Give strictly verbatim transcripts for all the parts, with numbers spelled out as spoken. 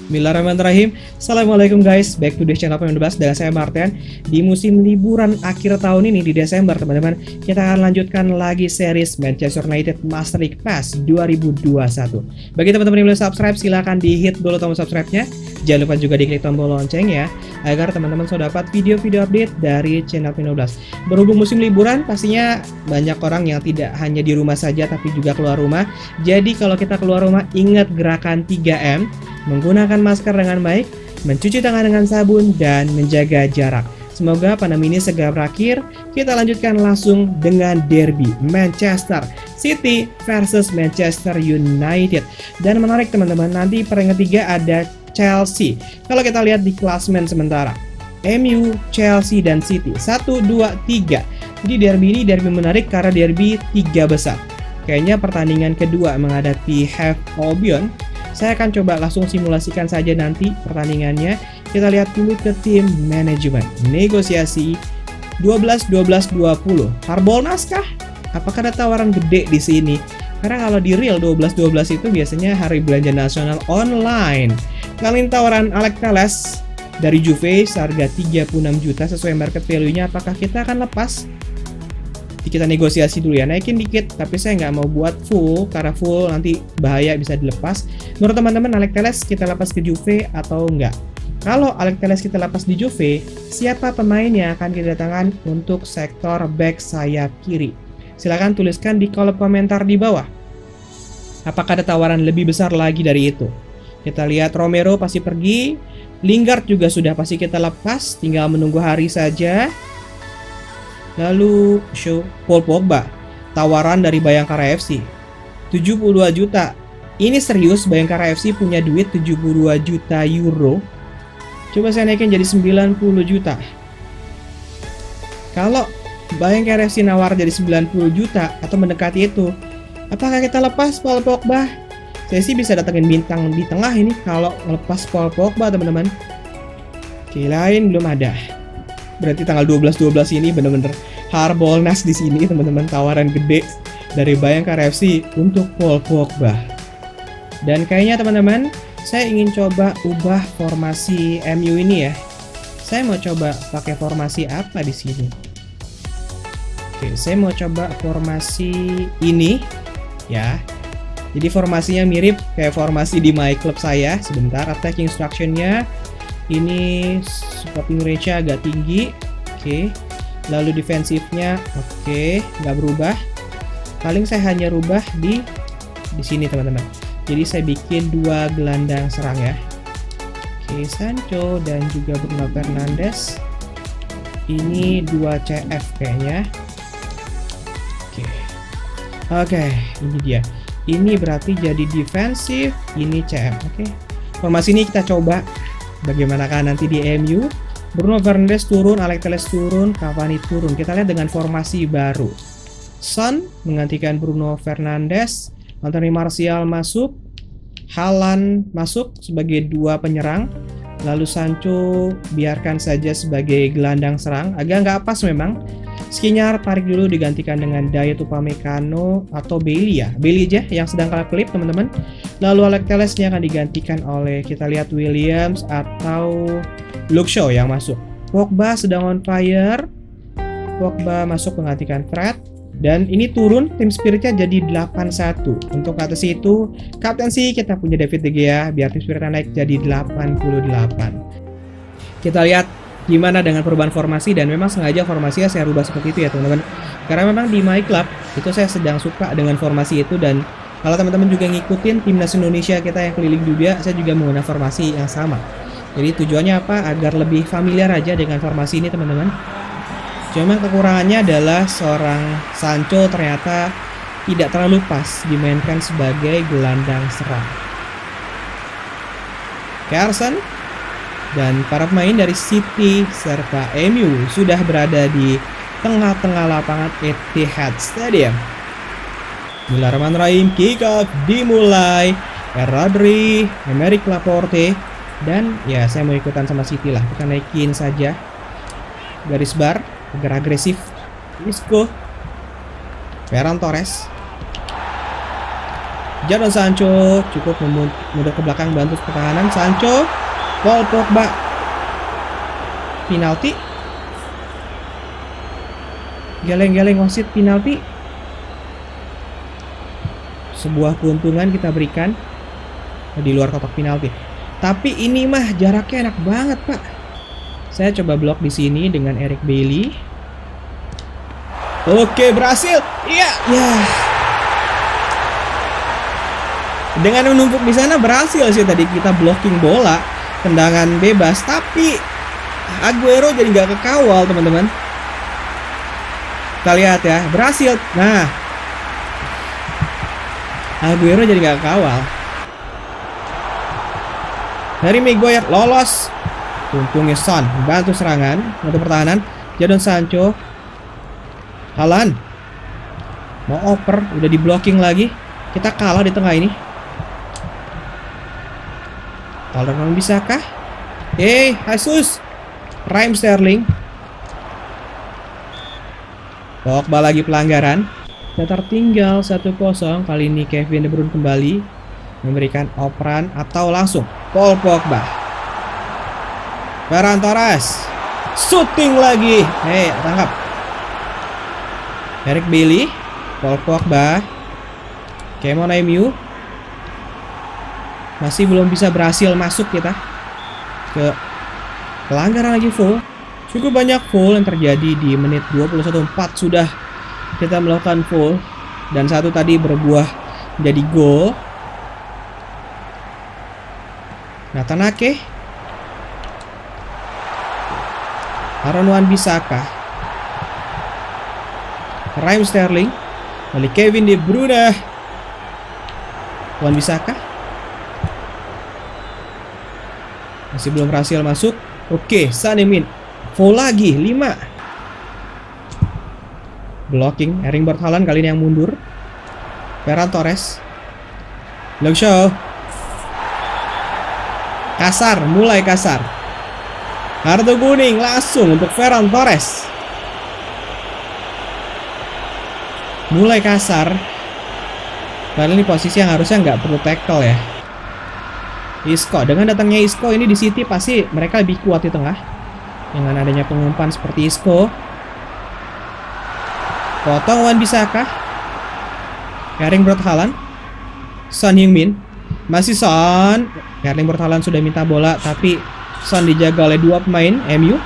Bismillahirrahmanirrahim. Assalamualaikum guys, back to the channel Pemain Bebas dengan saya Martin. Di musim liburan akhir tahun ini di Desember teman-teman, kita akan lanjutkan lagi series Manchester United Master League Pass dua ribu dua puluh satu. Bagi teman-teman yang belum subscribe, silahkan di hit dulu tombol subscribe-nya. Jangan lupa juga diklik tombol lonceng ya, agar teman-teman sudah dapat video-video update dari channel Pemain Bebas. Berhubung musim liburan, pastinya banyak orang yang tidak hanya di rumah saja tapi juga keluar rumah. Jadi kalau kita keluar rumah, ingat gerakan tiga M, menggunakan masker dengan baik, mencuci tangan dengan sabun, dan menjaga jarak. Semoga pandemi ini segera berakhir. Kita lanjutkan langsung dengan derby Manchester City versus Manchester United. Dan menarik teman-teman, nanti peringkat tiga ada Chelsea. Kalau kita lihat di klasmen sementara, M U, Chelsea, dan City satu, dua, tiga. Jadi derby ini derby menarik karena derby tiga besar. Kayaknya pertandingan kedua menghadapi Hove Albion. Saya akan coba langsung simulasikan saja nanti pertandingannya. Kita lihat dulu ke tim manajemen. Negosiasi dua belas dua belas dua puluh. Harbol naskah? Apakah ada tawaran gede di sini? Karena kalau di real dua belas dua belas itu biasanya hari belanja nasional online. Kali ini tawaran Alex Telles dari Juve seharga tiga puluh enam juta sesuai market value-nya. Apakah kita akan lepas? Kita negosiasi dulu ya, naikin dikit, tapi saya nggak mau buat full karena full nanti bahaya bisa dilepas. Menurut teman-teman, Alex Telles kita lepas ke Juve atau enggak? Kalau Alex Telles kita lepas di Juve, siapa pemain yang akan kita datangkan untuk sektor back sayap kiri? Silahkan tuliskan di kolom komentar di bawah. Apakah ada tawaran lebih besar lagi dari itu? Kita lihat Romero pasti pergi, Lingard juga sudah pasti kita lepas, tinggal menunggu hari saja. Lalu show Paul Pogba, tawaran dari Bayangkara F C tujuh puluh dua juta. Ini serius, Bayangkara F C punya duit tujuh puluh dua juta euro. Coba saya naikin jadi sembilan puluh juta. Kalau Bayangkara F C nawar jadi sembilan puluh juta atau mendekati itu, apakah kita lepas Paul Pogba? Saya sih bisa datengin bintang di tengah ini kalau lepas Paul Pogba teman-teman. Oke, lain belum ada. Berarti tanggal dua belas dua belas ini bener-bener harbolnas di sini teman-teman, tawaran gede dari Bayangkara F C untuk Paul Pogba. Dan kayaknya teman-teman, saya ingin coba ubah formasi M U ini ya. Saya mau coba pakai formasi apa di sini? Oke, saya mau coba formasi ini ya. Jadi formasinya mirip kayak formasi di my club saya. Sebentar, attacking instruction-nya ini supporting range-nya agak tinggi. Oke. Lalu defensifnya oke, nggak berubah. Paling saya hanya rubah di di sini teman-teman. Jadi saya bikin dua gelandang serang ya. Oke, Sancho dan juga Bruno Fernandes. Ini dua C F kayaknya. Oke. Oke, ini dia. Ini berarti jadi defensif, ini C M. Oke. Formasi ini kita coba bagaimana kan nanti di M U. Bruno Fernandes turun, Alex Telles turun, Cavani turun. Kita lihat dengan formasi baru. Son menggantikan Bruno Fernandes, Anthony Martial masuk, Haaland masuk sebagai dua penyerang, lalu Sancho biarkan saja sebagai gelandang serang. Agak nggak pas memang. Skriniar tarik dulu digantikan dengan Dayot Upamecano atau Bailey ya. Bailey aja yang sedang kalah klip teman-teman. Lalu Alex Telles-nya akan digantikan oleh kita lihat Williams atau Luke Shaw yang masuk. Pogba sedang on fire. Pogba masuk menggantikan Fred. Dan ini turun tim spiritnya jadi delapan satu. Untuk atas itu kaptensi kita punya David De Gea biar tim spiritnya naik jadi delapan puluh delapan. Kita lihat gimana dengan perubahan formasi, dan memang sengaja formasinya saya rubah seperti itu ya teman-teman. Karena memang di my club itu saya sedang suka dengan formasi itu, dan kalau teman-teman juga ngikutin timnas Indonesia kita yang keliling dunia, saya juga menggunakan formasi yang sama. Jadi tujuannya apa? Agar lebih familiar aja dengan formasi ini teman-teman. Cuma kekurangannya adalah seorang Sancho ternyata tidak terlalu pas dimainkan sebagai gelandang serang. Carson dan para pemain dari City serta M U sudah berada di tengah-tengah lapangan Etihad Stadium. Bismillahirrahmanirrahim, kick off dimulai. Rodri, Aymeric Laporte, dan ya saya mau ikutan sama City lah. Kita naikin saja garis bar agar agresif. Isco, Ferran Torres, Jadon Sancho cukup mundur ke belakang bantu pertahanan. Sancho, Paul Pogba, penalti. Geleng-geleng wasit penalti. Sebuah keuntungan kita berikan di luar kotak penalti. Tapi ini mah jaraknya enak banget, Pak. Saya coba blok di sini dengan Eric Bailly. Oke, berhasil. Iya, ya. Dengan menumpuk di sana berhasil sih tadi kita blocking bola, tendangan bebas, tapi Aguero jadi nggak kekawal, teman-teman. Kita lihat ya, berhasil. Nah, Aguero jadi nggak kekawal. Harry Maguire lolos. Untungnya Son bantu serangan, bantu pertahanan. Jadon Sancho, Haaland mau oper, udah di blocking lagi. Kita kalah di tengah ini. Alderman bisakah? Hey, Jesus, Raheem Sterling. Pogba lagi pelanggaran. Kita tertinggal satu kosong. Kali ini Kevin De Bruyne kembali memberikan operan atau langsung Paul Pogba. Ferran Torres shooting lagi. Hei, tangkap. Eric Bailly, Paul Pogba, Kemon M U. Masih belum bisa berhasil masuk kita ke pelanggaran lagi full. Cukup banyak full yang terjadi di menit dua puluh satu. Empat sudah kita melakukan full. Dan satu tadi berbuah menjadi gol. Nathan Ake, Aaron Wan-Bissaka, Raheem Sterling, oleh Kevin De Bruyne. Wan-Bissaka masih belum berhasil masuk. Oke, Son Heung-min foul lagi, lima. Blocking Erling Braut Haaland kali ini yang mundur. Ferran Torres, Luke Shaw. Kasar, mulai kasar. Kartu kuning langsung untuk Ferran Torres. Mulai kasar. Padahal ini posisi yang harusnya nggak perlu tackle ya. Isco, dengan datangnya Isco ini di City pasti mereka lebih kuat di tengah. Dengan adanya pengumpan seperti Isco. Potong Wan-Bissaka. Erling Braut Haaland. Son Heung-min. Masih Son. Erling Braut Haaland sudah minta bola, tapi Son dijaga oleh dua pemain M U.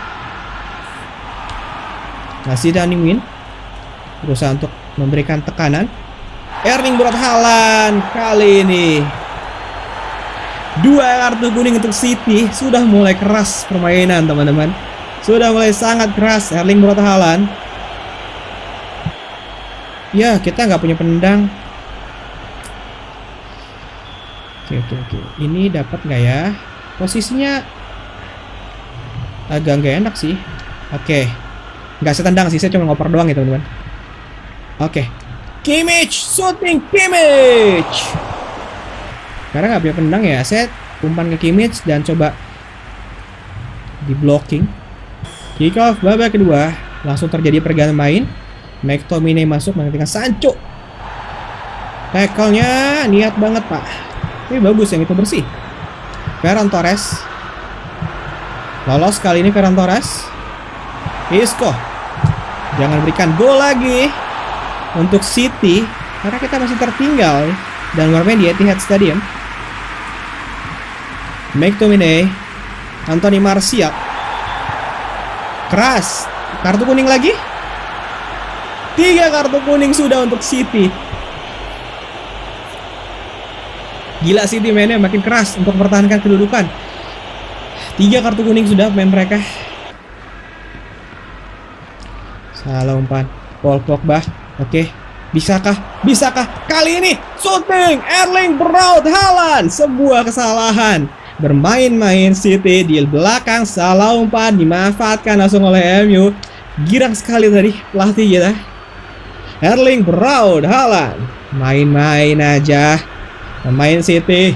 Masih Son Heung-min berusaha untuk memberikan tekanan. Erling Braut Haaland kali ini dua kartu kuning untuk City. Sudah mulai keras permainan, teman-teman. Sudah mulai sangat keras Erling Braut Haaland. Ya, kita nggak punya penendang. Oke, oke, oke. Ini dapat nggak ya? Posisinya agak nggak enak sih. Oke, nggak saya tendang sih, saya cuma ngoper doang ya, teman-teman. Oke, Kimmich, shooting Kimmich. Karena nggak punya penendang ya, saya umpan ke Kimmich dan coba di blocking. Kick off babak kedua, langsung terjadi pergantian main. McTominay masuk menggantikan Sancho. Tackle-nya niat banget, Pak. Ini bagus, yang itu bersih. Ferran Torres. Lolos kali ini Ferran Torres. Isco. Jangan berikan gol lagi untuk City karena kita masih tertinggal dan bermain di Etihad Stadium. McTominay, Anthony Martial. Keras. Kartu kuning lagi. Tiga kartu kuning sudah untuk City. Gila, City mainnya makin keras untuk mempertahankan kedudukan. Tiga kartu kuning sudah main mereka. Salah umpan Paul Pogba. Oke, bisakah? Bisakah kali ini? Shooting Erling Braut Haaland. Sebuah kesalahan. Bermain-main City di belakang, salah umpan dimanfaatkan langsung oleh M U. Girang sekali tadi pelatih kita. Erling Braut Haaland main-main aja. Pemain City.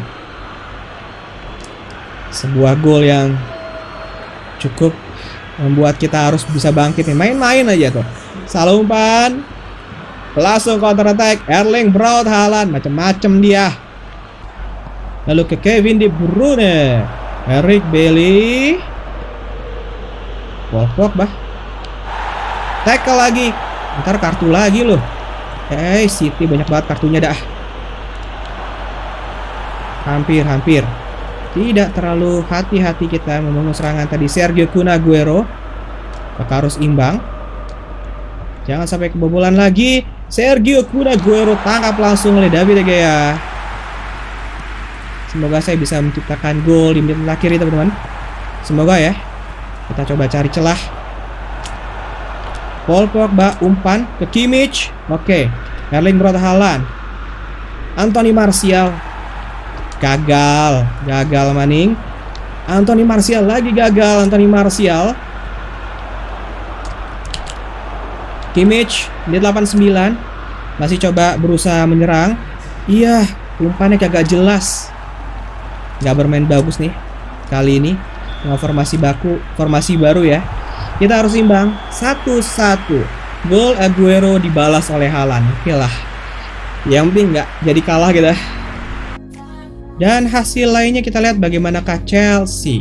Sebuah gol yang cukup membuat kita harus bisa bangkit nih. Main-main aja tuh. Salah umpan. Langsung counter attack. Erling Braut Haaland. Macem-macem dia. Lalu ke Kevin De Bruyne. Eric Bailly. Paul Pogba. Tackle lagi. Ntar kartu lagi loh. Eh, hey, City banyak banget kartunya dah. Hampir-hampir. Tidak terlalu hati-hati kita membangun serangan tadi. Sergio Kun Aguero. Maka harus imbang. Jangan sampai kebobolan lagi. Sergio Kun Aguero tangkap langsung oleh David De Gea. Semoga saya bisa menciptakan gol di menit terakhir ini teman-teman. Semoga ya. Kita coba cari celah. Paul Pogba umpan ke Kimmich. Oke. Erling Braut Haaland. Anthony Martial. Gagal, gagal maning. Anthony Martial lagi gagal. Anthony Martial. Kimmich menit delapan puluh sembilan. Masih coba berusaha menyerang. Iya, umpannya kagak jelas. Gak bermain bagus nih kali ini. Dengan formasi baku, formasi baru ya. Kita harus imbang satu satu. Gol Aguero dibalas oleh Haaland. Oke lah. Yang penting nggak jadi kalah kita. Dan hasil lainnya kita lihat bagaimanakah Chelsea.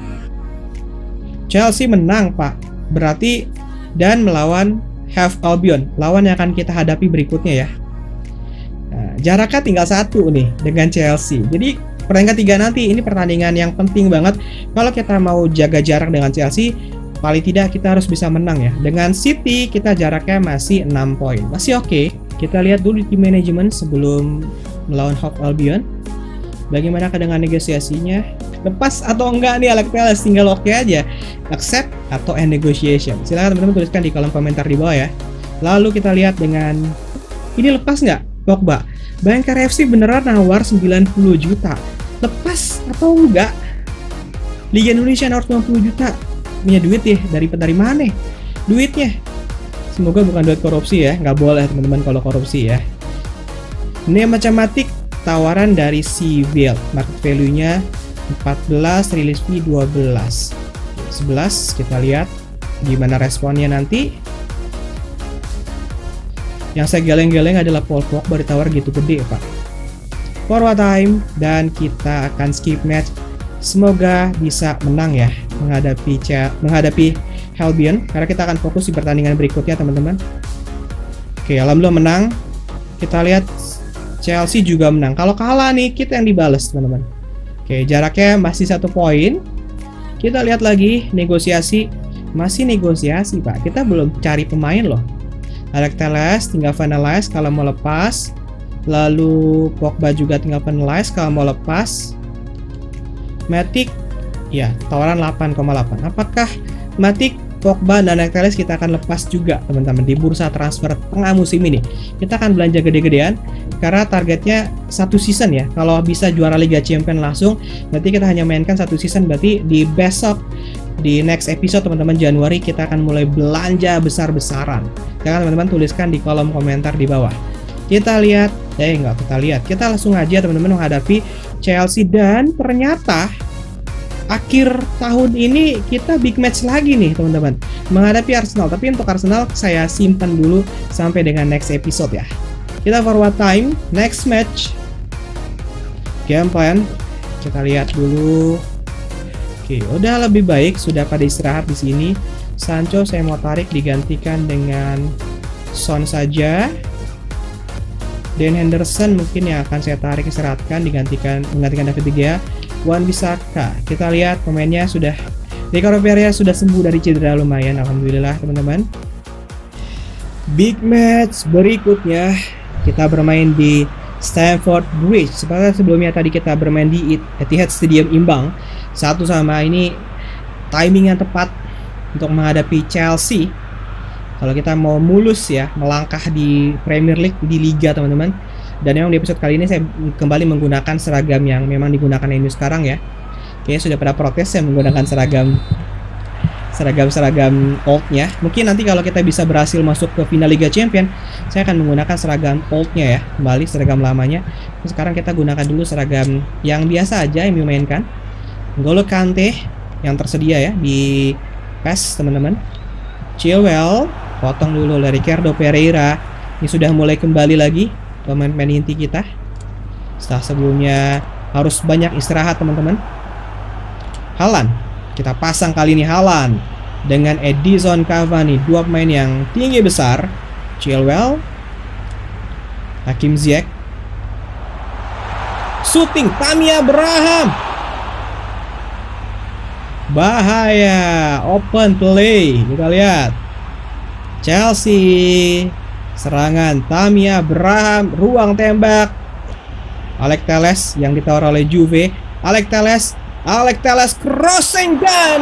Chelsea menang, Pak. Berarti dan melawan Hove Albion, lawan yang akan kita hadapi berikutnya ya. Nah, jaraknya tinggal satu nih dengan Chelsea. Jadi peringkat tiga nanti ini pertandingan yang penting banget. Kalau kita mau jaga jarak dengan Chelsea, paling tidak kita harus bisa menang ya. Dengan City kita jaraknya masih enam poin. Masih oke. Okay. Kita lihat dulu di tim manajemen sebelum melawan Hove Albion. Bagaimana dengan negosiasinya? Lepas atau enggak nih Alex Telles? Tinggal oke okay aja. Accept atau end negotiation. Silahkan teman-teman tuliskan di kolom komentar di bawah ya. Lalu kita lihat dengan ini lepas nggak Pogba? Bayangkara F C beneran nawar sembilan puluh juta. Lepas atau enggak? Liga Indonesia nawar sembilan puluh juta. Punya duit ya, dari dari mana duitnya? Semoga bukan duit korupsi ya. Nggak boleh teman-teman kalau korupsi ya. Ini matematik tawaran dari Seville, market value-nya empat belas, release fee dua belas. sebelas, kita lihat gimana responnya nanti. Yang saya geleng-geleng adalah Paul Pogba ditawar gitu gede, Pak. Forward time dan kita akan skip match. Semoga bisa menang ya menghadapi menghadapi Albion karena kita akan fokus di pertandingan berikutnya, teman-teman. Oke, alhamdulillah menang. Kita lihat Chelsea juga menang. Kalau kalah nih kita yang dibales, teman-teman. Oke, jaraknya masih satu poin. Kita lihat lagi negosiasi. Masih negosiasi, Pak. Kita belum cari pemain loh. Alex Telles tinggal finalize kalau mau lepas. Lalu Pogba juga tinggal finalize kalau mau lepas. Matic ya, tawaran delapan koma delapan. Apakah Matic, Pogba dan Alex Telles kita akan lepas juga, teman-teman, di bursa transfer tengah musim ini. Kita akan belanja gede-gedean karena targetnya satu season ya. Kalau bisa juara Liga Champions langsung, berarti kita hanya mainkan satu season. Berarti di besok, di next episode teman-teman Januari kita akan mulai belanja besar-besaran. Jangan teman-teman tuliskan di kolom komentar di bawah. Kita lihat, eh nggak kita lihat, kita langsung aja teman-teman menghadapi Chelsea. Dan ternyata akhir tahun ini kita big match lagi nih teman-teman, menghadapi Arsenal. Tapi untuk Arsenal saya simpan dulu sampai dengan next episode ya. Kita forward time, next match, game plan kita lihat dulu. Oke, udah lebih baik, sudah pada istirahat di sini. Sancho saya mau tarik digantikan dengan Son saja. Dan Henderson mungkin yang akan saya tarik istirahatkan digantikan menggantikan David De Gea. Wan-Bissaka, kita lihat pemainnya sudah, Ricardo Pereira sudah sembuh dari cedera lumayan, alhamdulillah teman-teman. Big match berikutnya kita bermain di Stamford Bridge. Seperti sebelumnya tadi kita bermain di Etihad Stadium imbang satu sama. Ini timing yang tepat untuk menghadapi Chelsea. Kalau kita mau mulus ya melangkah di Premier League, di Liga teman-teman. Dan memang di episode kali ini saya kembali menggunakan seragam yang memang digunakan M U sekarang ya. Kayaknya sudah pada protes saya menggunakan seragam seragam-seragam oldnya. Mungkin nanti kalau kita bisa berhasil masuk ke final Liga Champions, saya akan menggunakan seragam oldnya ya, kembali seragam lamanya. Sekarang kita gunakan dulu seragam yang biasa aja yang dimainkan. N'Golo Kante yang tersedia ya di P E S teman-teman. Chilwell, potong dulu dari Ricardo Pereira. Ini sudah mulai kembali lagi pemain-pemain inti kita. Setelah sebelumnya harus banyak istirahat teman-teman. Haaland, kita pasang kali ini Haaland dengan Edinson Cavani, dua pemain yang tinggi besar. Chilwell, Hakim Ziyech, shooting Tammy Abraham, bahaya, open play. Kita lihat Chelsea, serangan Tammy Abraham, ruang tembak Alex Telles yang ditawar oleh Juve. Alex Telles, Alex Telles crossing gun.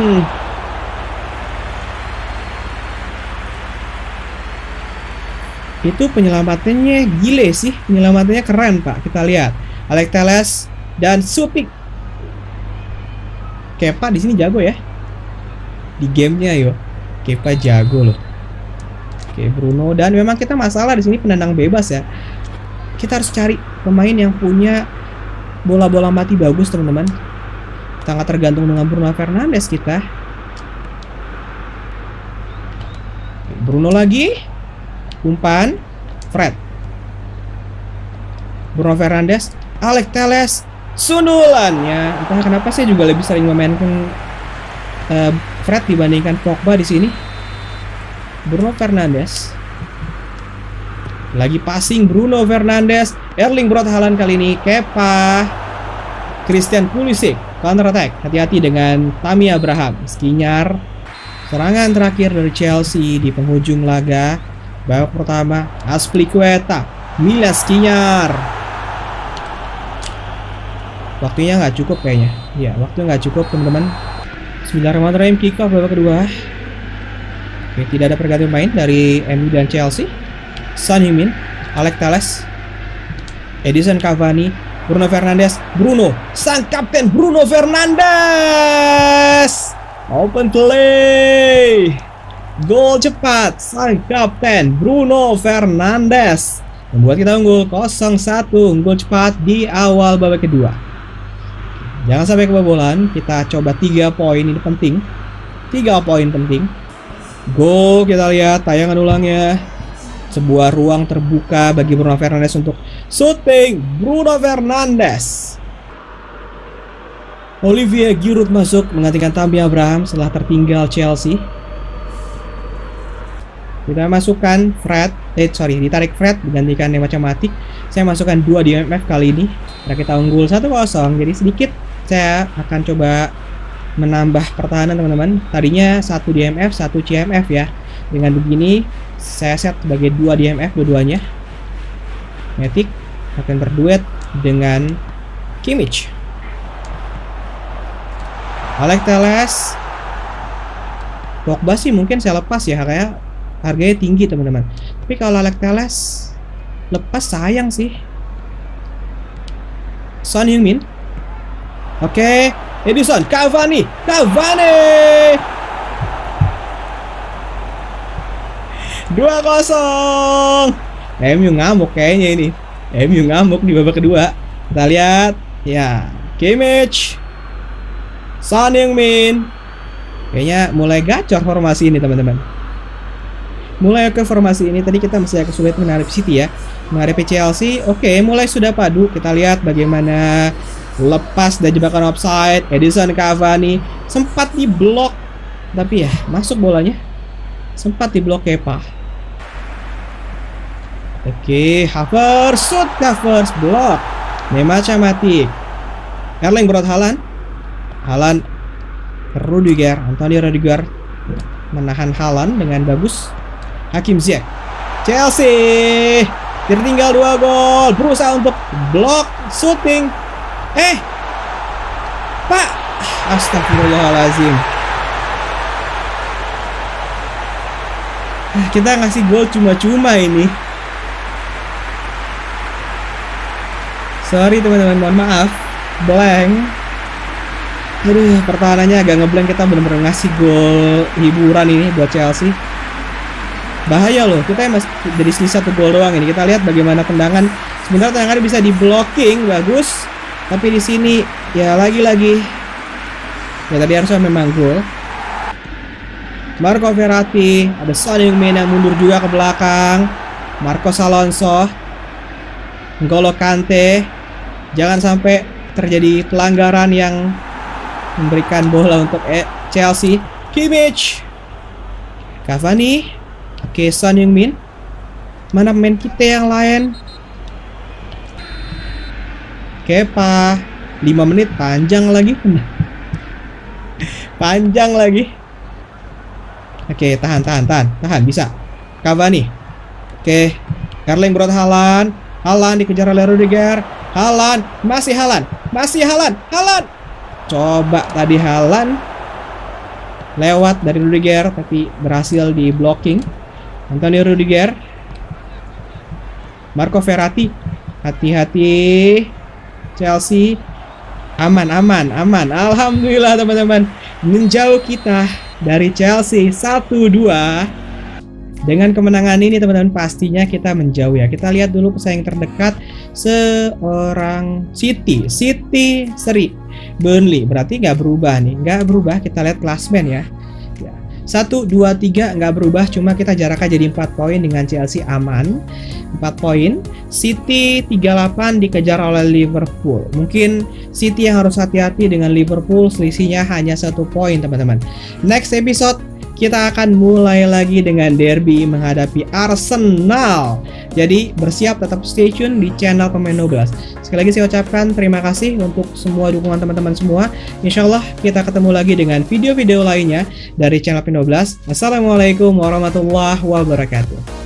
Itu penyelamatannya gile sih, penyelamatannya keren pak. Kita lihat Alex Telles dan shooting. Kepa di sini jago ya, di gamenya yo. Kepa jago loh. Oke, Bruno, dan memang kita masalah di sini penendang bebas ya. Kita harus cari pemain yang punya bola-bola mati bagus teman-teman. Sangat tergantung dengan Bruno Fernandes kita. Bruno lagi, umpan, Fred, Bruno Fernandes, Alex Telles, sundulannya. Entah kenapa saya juga lebih sering memainkan uh, Fred dibandingkan Pogba di sini. Bruno Fernandes lagi passing, Bruno Fernandes, Erling Braut Haaland kali ini, Kepa, Christian Pulisic, counter attack, hati-hati dengan Tammy Abraham. Skriniar, serangan terakhir dari Chelsea di penghujung laga babak pertama, Azpilicueta, Milas Skriniar. Waktunya nggak cukup kayaknya. Ya, waktu nggak cukup teman-teman. Bismillahirrahmanirrahim, kick off babak kedua. Oke, tidak ada pergantian main dari M U dan Chelsea. Son Heung-min, Alex Telles, Edinson Cavani, Bruno Fernandes, Bruno, sang kapten Bruno Fernandes, open play, gol cepat sang kapten Bruno Fernandes membuat kita unggul nol satu. Gol cepat di awal babak kedua. Jangan sampai kebobolan. Kita coba tiga poin, ini penting. Tiga poin penting. Gol, kita lihat tayangan ulangnya. Sebuah ruang terbuka bagi Bruno Fernandes untuk shooting. Bruno Fernandes. Olivier Giroud masuk menggantikan Tammy Abraham setelah tertinggal Chelsea. Kita masukkan Fred, eh sorry, ditarik Fred digantikan Nemanja Matic. Saya masukkan dua D M F kali ini. Karena kita unggul satu kosong, jadi sedikit saya akan coba menambah pertahanan teman-teman. Tadinya satu D M F, satu C M F ya. Dengan begini saya set sebagai dua D M F dua-duanya. Matic akan berduet dengan Kimmich. Alex Telles, Pogba sih mungkin saya lepas ya, kayak harganya tinggi teman-teman. Tapi kalau Alex Telles lepas sayang sih. Son Heung-min. Oke, Edinson Cavani, Cavani. dua kosong. M U ngamuk kayaknya ini. M U ngamuk di babak kedua. Kita lihat ya, Kimmich, Son Heung-min. Kayaknya mulai gacor formasi ini teman-teman. Mulai ke formasi ini tadi kita masih agak sulit menghadapi City ya. Menghadapi Chelsea, oke, okay, mulai sudah padu. Kita lihat bagaimana lepas dan jebakan offside. Edinson Cavani sempat diblok, tapi ya masuk bolanya. Sempat diblok Kepa. Oke, okay, Havertz, shoot Havertz, blok. Nemanja Matic, Erling Braut Haaland, Haaland, Rudiger, Antonio Rudiger menahan Haaland dengan bagus. Hakim Ziyech, Chelsea tertinggal dua gol, berusaha untuk blok, shooting. Eh, Pak, astagfirullahaladzim. Kita ngasih gol cuma-cuma ini. Sorry teman-teman, mohon maaf. Blank. Aduh, pertahanannya agak ngeblank. Kita benar-benar ngasih gol hiburan ini buat Chelsea. Bahaya loh, kita masih dari sini satu gol doang ini. Kita lihat bagaimana tendangan. Sebenarnya tendangannya bisa di blocking, bagus. Tapi di sini ya lagi-lagi. Ya tadi harusnya memang gol. Marco Verratti, ada Son Heung-min yang mundur juga ke belakang. Marcos Alonso, N'Golo Kante. Jangan sampai terjadi pelanggaran yang memberikan bola untuk e Chelsea. Kimmich, Cavani, oke, Son Heung-min. Mana pemain kita yang lain? Kepa, lima menit panjang lagi. Panjang lagi. Oke, tahan, tahan, tahan, tahan, bisa. Cavani. Oke, Erling Braut Haaland. Haaland dikejar oleh Rudiger. Haaland, masih Haaland, masih Haaland, Haaland. Coba tadi Haaland lewat dari Rudiger, tapi berhasil di blocking. Antonio Rudiger. Marco Verratti. Hati-hati. Chelsea. Aman, aman, aman. Alhamdulillah teman-teman. Menjauh kita dari Chelsea satu dua. Dengan kemenangan ini teman-teman pastinya kita menjauh ya. Kita lihat dulu pesaing terdekat seorang City. City seri Burnley. Berarti nggak berubah nih. Nggak berubah. Kita lihat klasmen ya. satu, dua, tiga nggak berubah. Cuma kita jaraknya jadi empat poin dengan Chelsea aman. empat poin. City tiga puluh delapan dikejar oleh Liverpool. Mungkin City yang harus hati-hati dengan Liverpool. Selisihnya hanya satu poin teman-teman. Next episode kita akan mulai lagi dengan derby menghadapi Arsenal. Jadi bersiap, tetap stay tune di channel Pemain dua belas. Sekali lagi saya ucapkan terima kasih untuk semua dukungan teman-teman semua. Insya Allah kita ketemu lagi dengan video-video lainnya dari channel Pemain dua belas. Assalamualaikum warahmatullahi wabarakatuh.